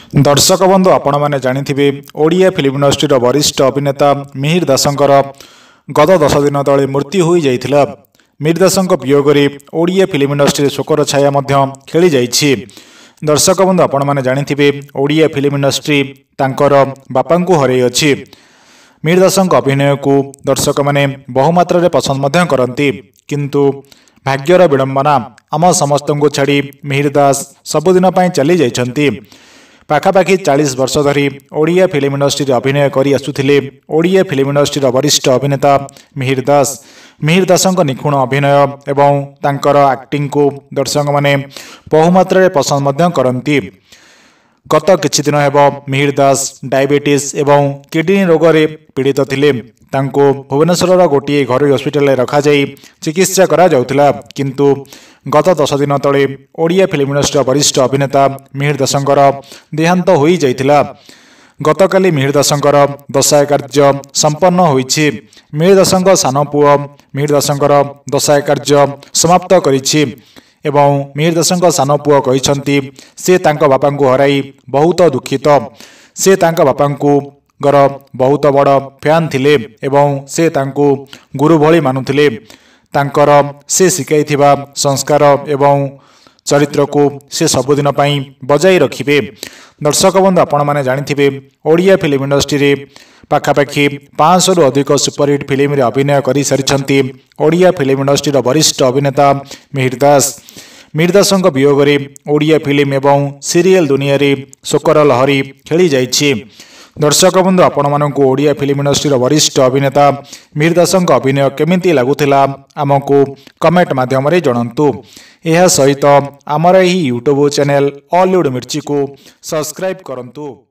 दर्शक बंधु आपण मैंने जानिथिबे ओडिया फिल्म इंडस्ट्री वरिष्ठ अभिनेता मिहिर दासंकर गत 10 दिन तले मृत्यु हो जाइथिला। मिहिर दासंक वियोग रे ओडिया फिल्म इंडस्ट्री शोकर छाया मध्य खेली जाइछि। दर्शक बंधु आपण मैंने जानिथिबे ओडिया फिल्म इंडस्ट्री तांकर बापा को हरै अछि। मिहिर दासंक अभिनय को दर्शक माने बहुमात्रा रे पसंद मध्य करंती, किंतु भाग्यर विडंबना आम समस्त को छाड़ी मिहिर दास सबुदिन पई चली जाइछंती। पाखापाखि 40 वर्ष धरी ओडिया फिल्म इंडस्ट्री अभिनय करी आसुथिले ओडिया फिल्म इंडस्ट्री वरिष्ठ अभिनेता मिहिर दास। मिहिर दासंक निखुण अभिनय एवं तांकर एक्टिंग को दर्शक माने बहुमात्रा रे पसंद मध्य करंती। गत किछि दिन हेबो मिहिर दास डायबिटीज एवं किडनी रोग रे पीड़ित थिले। तांको भुवनेश्वर गोटे घरोई हॉस्पिटल रखा जाई चिकित्सा करा जाउथिला, किंतु गत 10 दिन तले ओडिया फिल्म इंडस्ट्री वरिष्ठ अभिनेता मिहिर दासंकर देहांत होई जाइथिला। गतकाली मिहिर दासंकर दशाय कार्य संपन्न होईछि। मिहिर दासंक सान पुओ मिहिर दासंकर दशाय कार्य समाप्त करिछि एवं मिहिर दासंक सान पुओ कहिसंती से तांका बापा को हराई बहुत दुखित। से तांका बापा को गर बहुत बड़ फैन थिले एवं से तांको गुरु भली मानुथिले। तांकर से शिखाइथिबा संस्कार एवं चरित्र को से सबुदिन पई बजाई रखिबे। दर्शक बंधु आपण माने जानिथिबे ओडिया फिल्म इंडस्ट्री रे पाखापाखि 500 रु अधिक सुपरहिट फिल्म रे अभिनय करि सारिछंती ओडिया फिल्म इंडस्ट्री वरिष्ठ अभिनेता मिहिर दास। मिहिर दासंक वियोग रे ओडिया फिल्म एवं सीरियल दुनिया रे शोकर लहरी खेली जाइछि। दर्शक बंधु आपण मानकु ओडिया फिल्म इंडस्ट्री वरिष्ठ अभिनेता मिहिर दासंक अभिनय केमिति लागुथिला आमको कमेंट माध्यम रे जणांतु। एहा सहित आमर एही यूट्यूब चैनल ऑलीवुड मिर्ची को सब्सक्राइब करंतु।